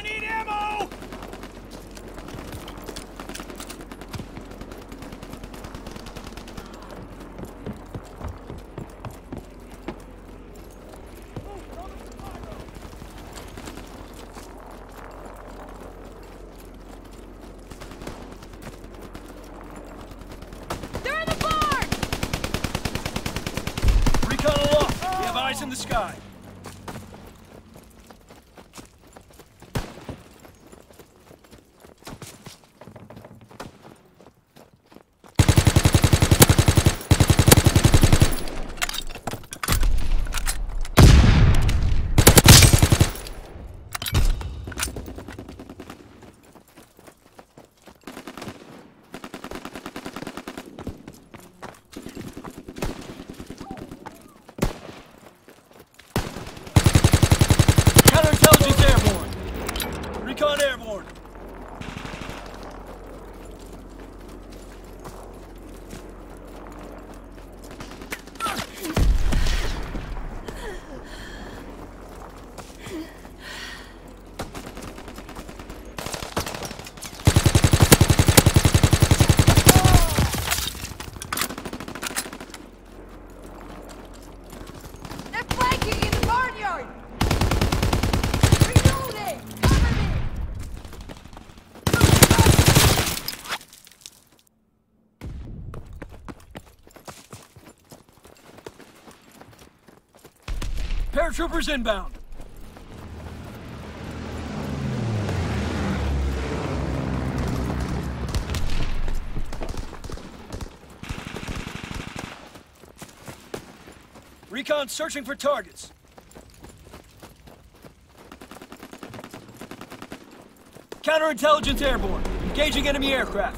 need ammo! They're in the barn! Recon aloft. We have eyes in the sky. Counterintelligence airborne. Recon airborne. They're flanking in the barnyard! Reloading! Cover me! Paratroopers inbound. Recon searching for targets. Counterintelligence airborne. Engaging enemy aircraft.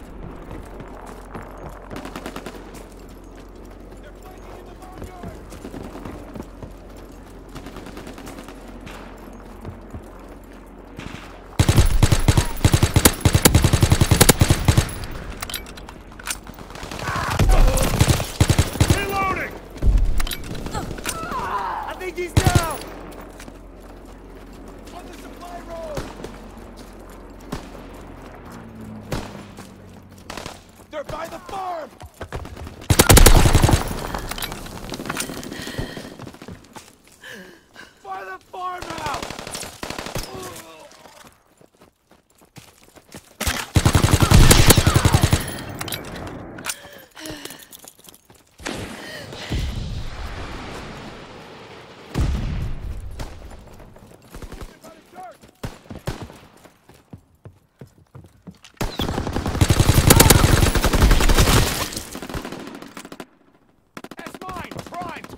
Reloading! I think he's down! On the supply road! They're by the farm! By the farmhouse! That's mine! Primed!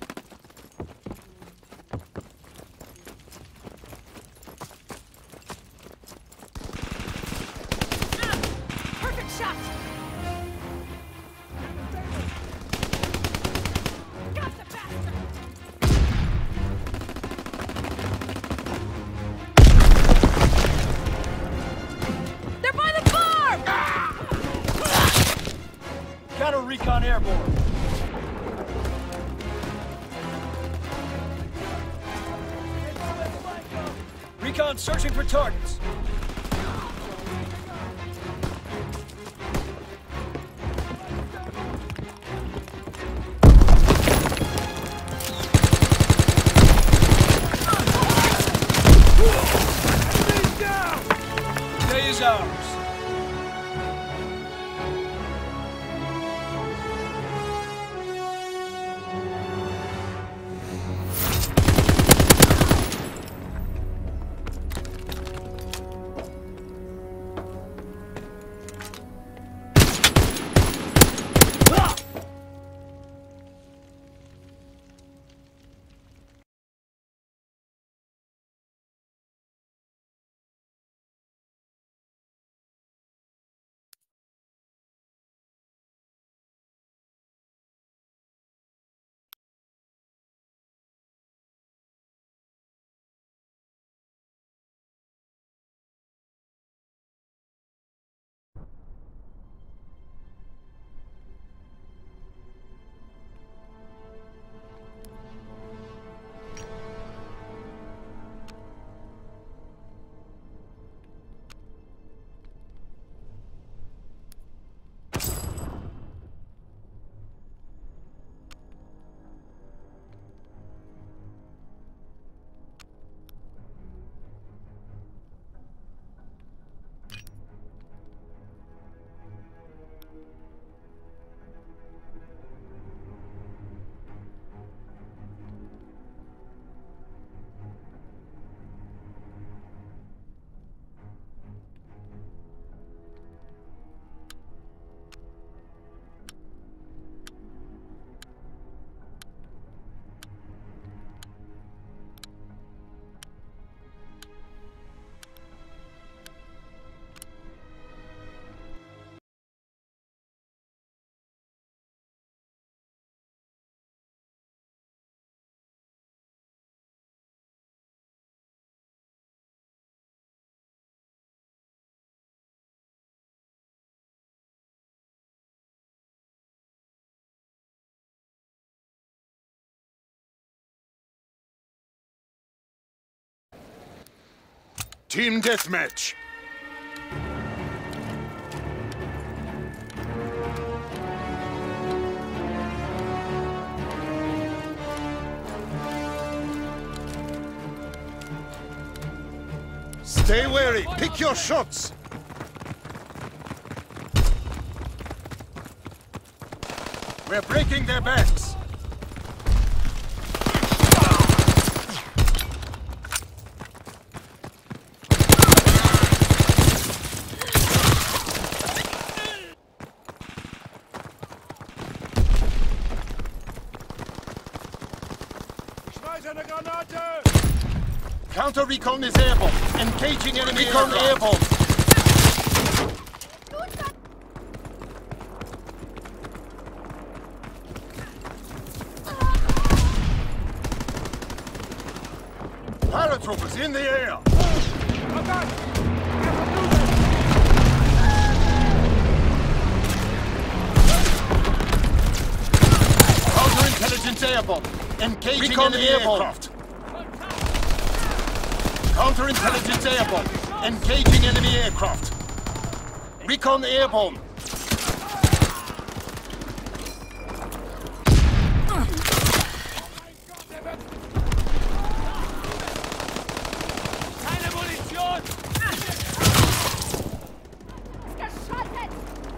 Perfect shot! Got the bastard! They're by the farm! Counter recon airborne. Recon searching for targets. Day is ours. Team deathmatch. Stay wary. Pick your shots. We're breaking their backs. Schmeiß eine Granate! Counter recon is airborne. Engaging enemy recon airborne. Paratroopers in the air. Counterintelligence airborne. Engaging recon enemy aircraft. Counterintelligence airborne. Engaging enemy aircraft. Recon airborne. Keine Munition! Geschaltet!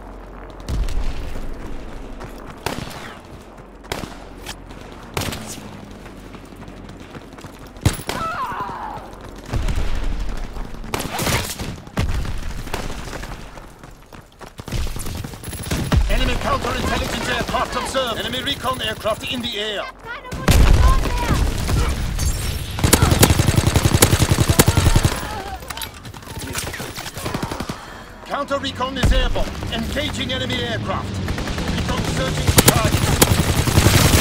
Enemy counterintelligence aircraft observed. Enemy recon aircraft in the air. Keine Munition mehr! Counter recon is airborne. Engaging enemy aircraft. Recon searching for targets.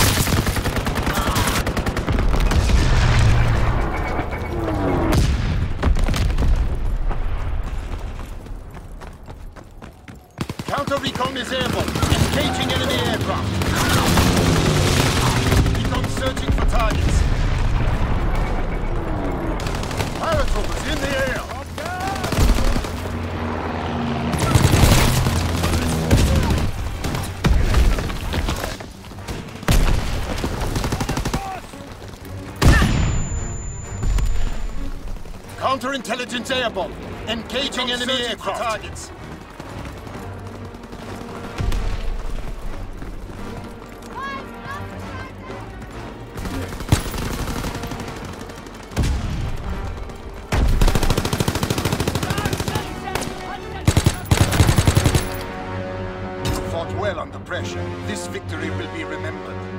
Counter recon is airborne. Engaging enemy aircraft. Recon searching for targets. Paratroopers in the air. Counterintelligence airborne. Engaging enemy aircraft. Targets. Fought well under pressure. This victory will be remembered.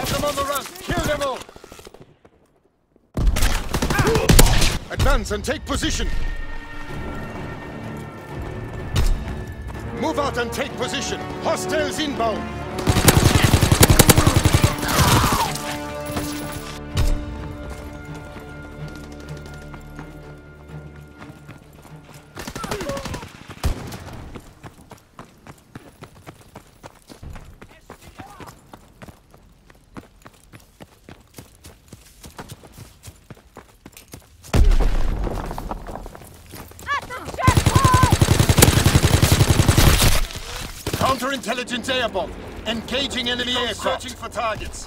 them on the run! Kill them all! Advance and take position! Move out and take position! Hostiles inbound! At the checkpoint! Counterintelligence airborne. Engaging enemy aircraft. Searching for targets.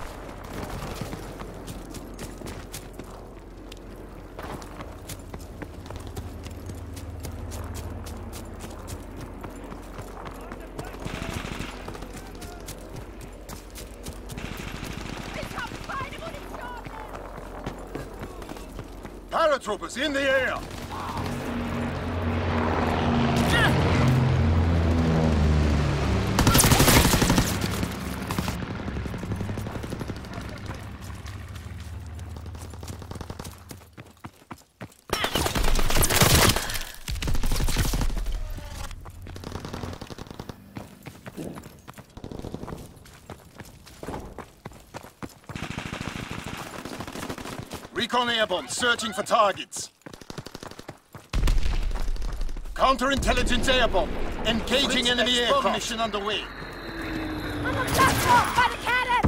Ich hab keine Munition! Paratroopers in the air! Recon airborne, searching for targets. Counterintelligence airborne, engaging enemy aircraft. Mission underway. On the platform by the cannon!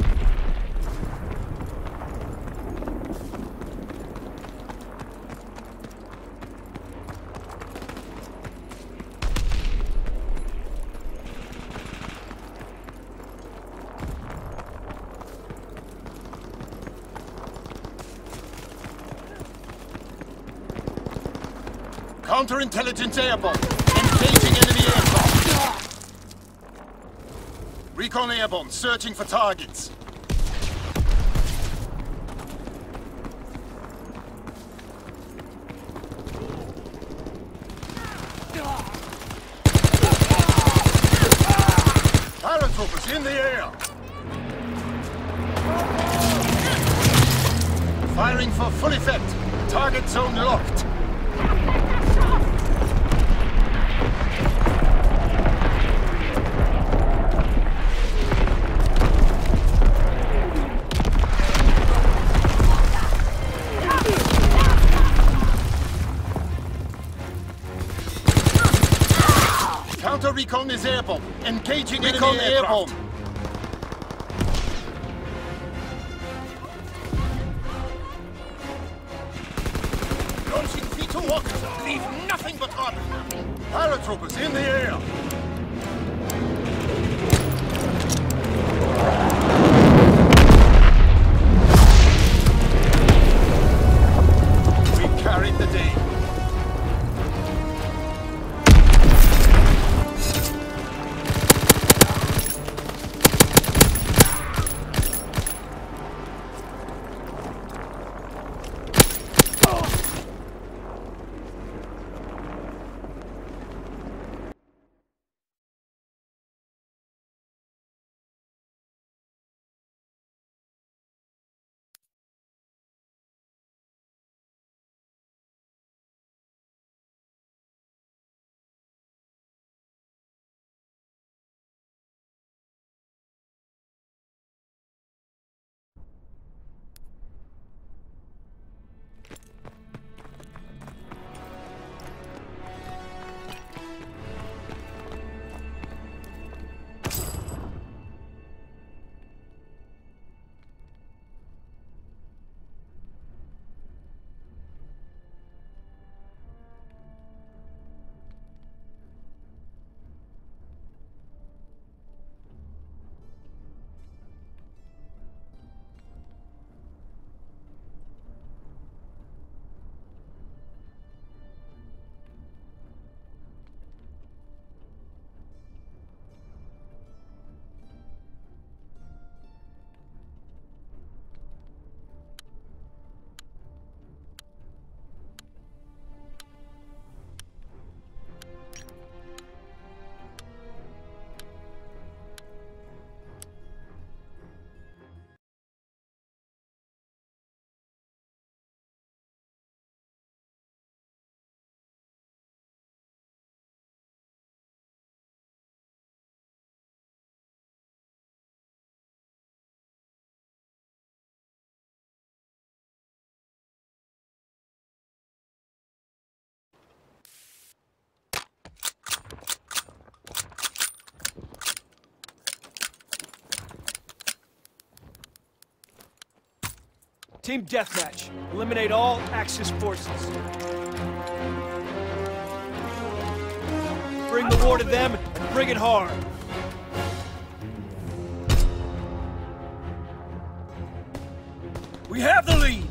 Counterintelligence airborne, engaging enemy aircraft. Recon airborne, searching for targets. Paratroopers in the air. Firing for full effect. Target zone locked. Counter-recon is airborne. Engaging enemy airborne. Launching V2 rockets. Leave nothing but rubble. Paratroopers in the air. Team deathmatch. Eliminate all Axis forces. Bring the war to them and bring it hard. We have the lead.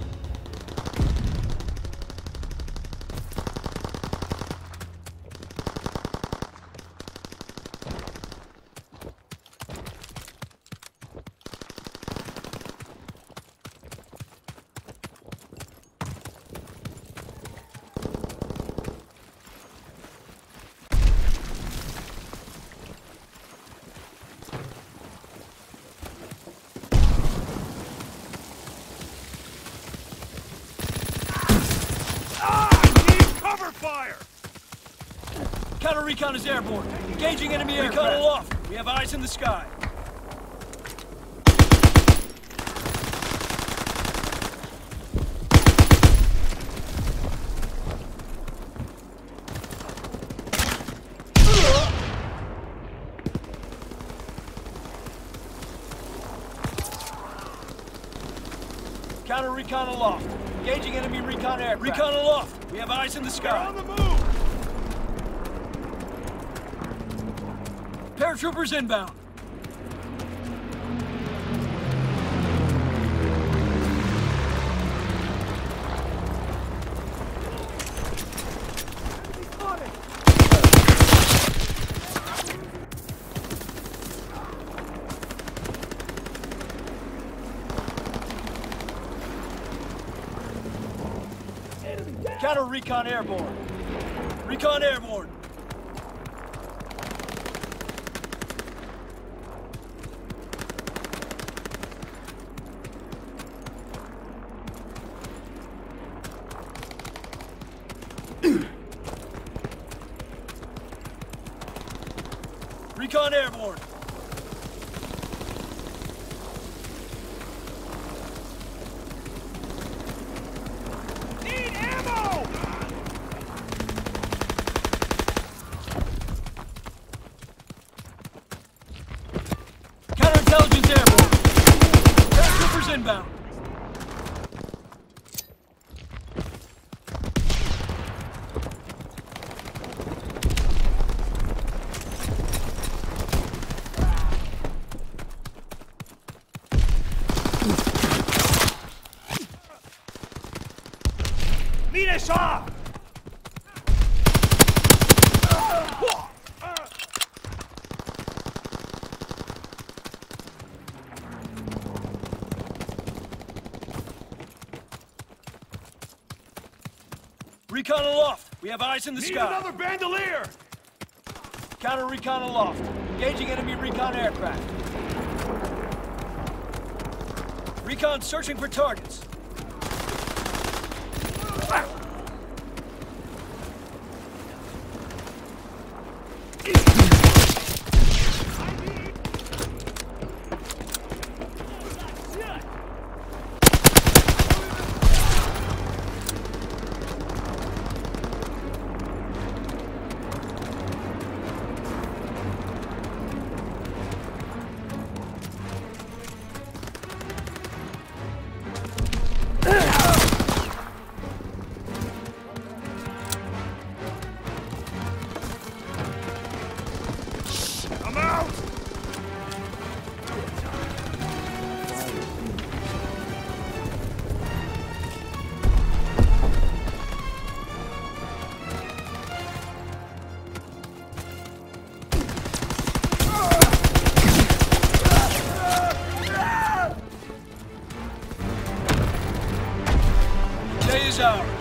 Fire! Counter recon is airborne. Engaging enemy aircraft. Recon aloft. We have eyes in the sky. Counter recon aloft. Engaging enemy recon aircraft. Recon aloft. We have eyes in the sky. On the move! Paratroopers inbound. Counter recon airborne. Recon airborne. Recon airborne. Need ammo! Counterintelligence airborne. Paratroopers inbound. Finish off! Recon aloft. We have eyes in the Need sky. another bandolier! Counter recon aloft. Engaging enemy recon aircraft. Recon searching for targets. I'm out! Day is ours.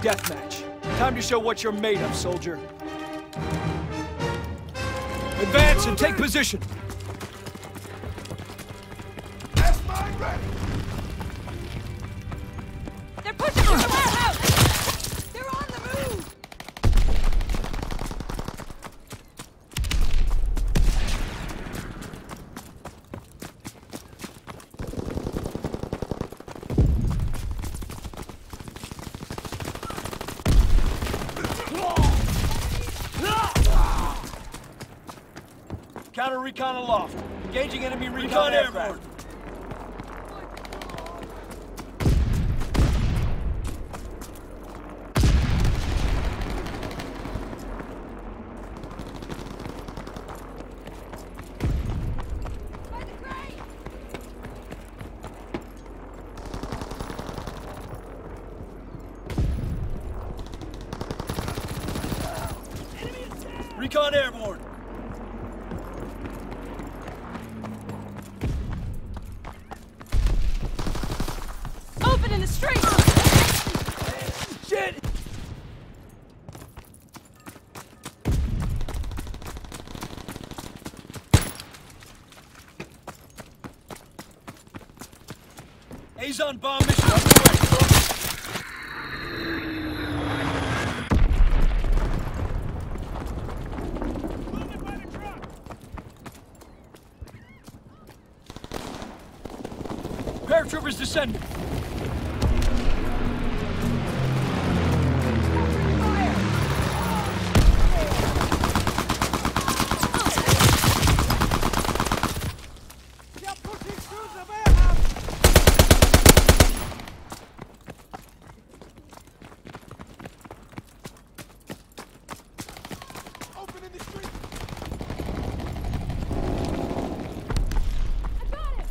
deathmatch. Time to show what you're made of, soldier. Advance and take position. They're pushing from the warehouse! They're on the move! Counter recon aloft. Engaging enemy recon airborne. By the crane! Recon airborne. Open in the street! Shit! Azon bomb mission underway. Moving by the truck. Paratroopers descending. They're pushing through the warehouse. Open in the street. I got him!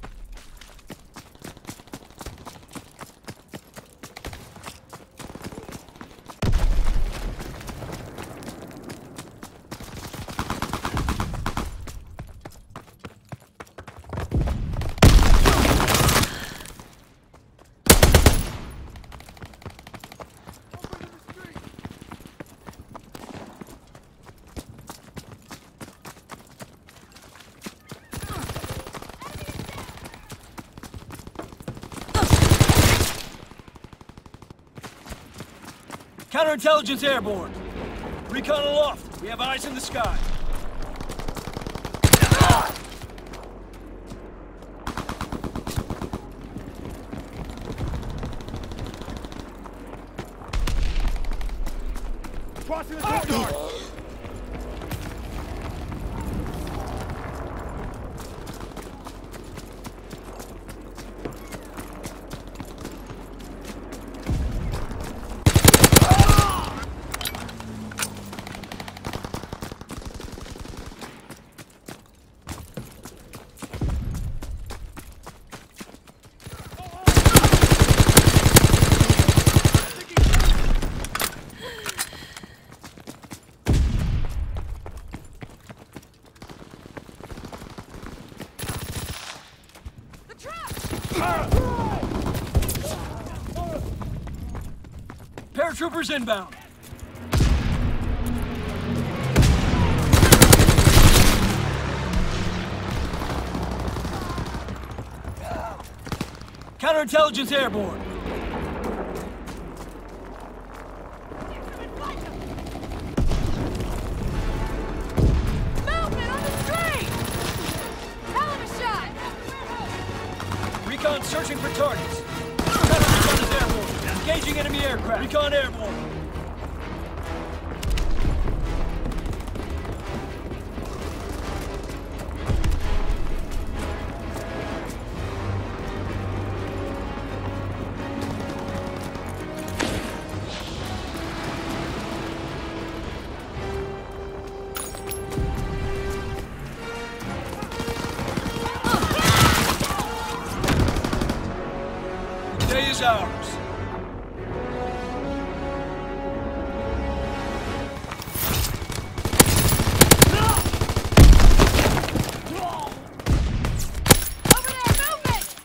Counterintelligence airborne. Recon aloft. We have eyes in the sky. Crossing the courtyard. The truck! Paratroopers inbound. Counterintelligence airborne. Movement on the street! Hell of a shot! Recon searching for targets. Counter-recon is airborne. Engaging enemy aircraft. Recon airborne. The day is ours. Over there, movement!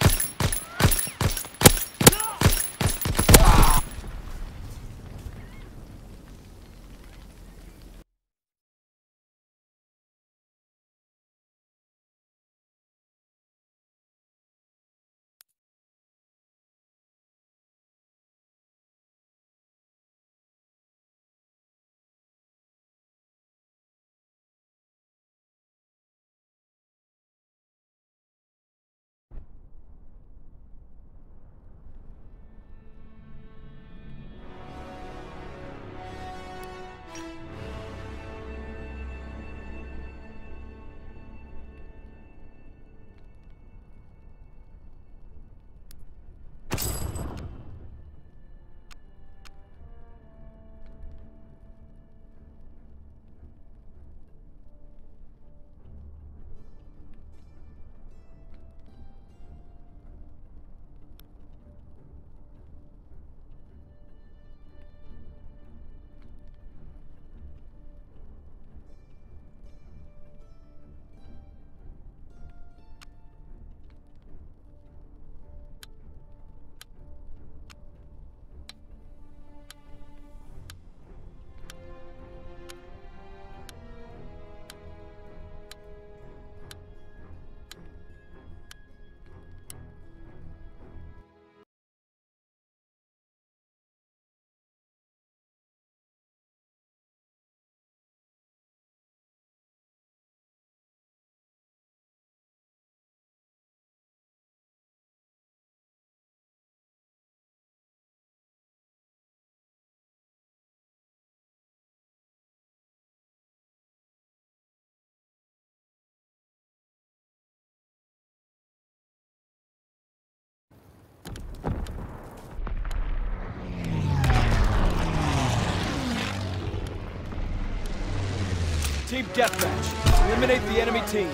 Team deathmatch. Eliminate the enemy team.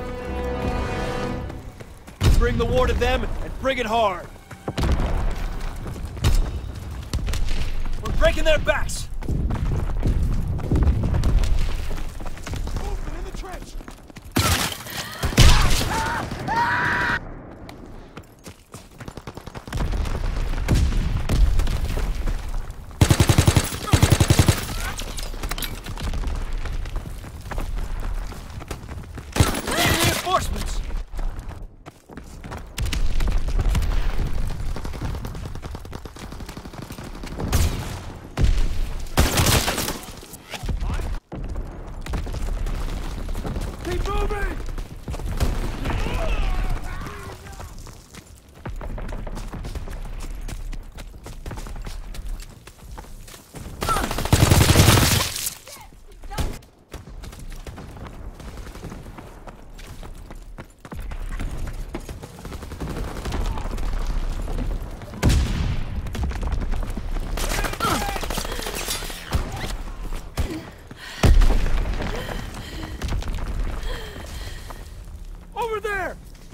Bring the war to them and bring it hard. We're breaking their backs. Movement in the trench. Reinforcements. Keep moving! Over there!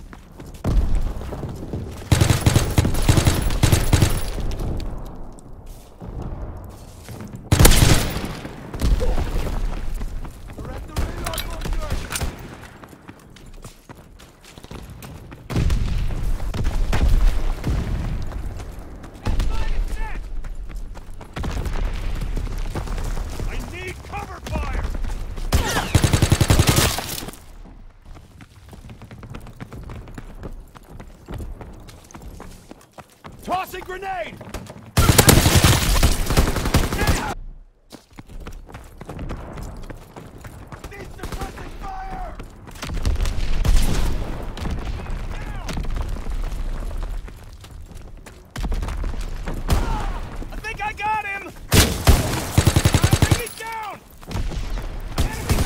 Direct the reload, Monsieur! I need cover fire! Tossing grenade! Need suppressing fire! I think I got him! I think he's down! Enemy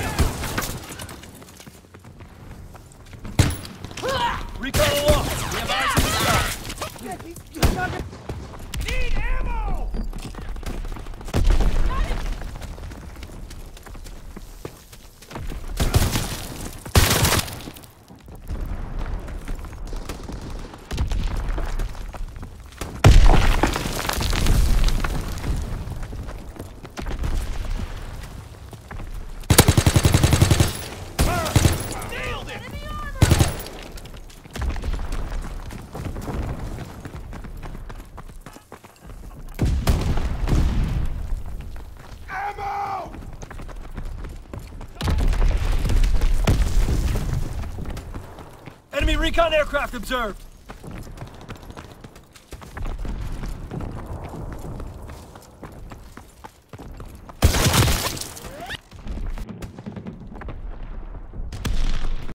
down! Recon aloft! We have eyes in the sky! Need ammo! Nailed it! Ammo! Enemy recon aircraft observed!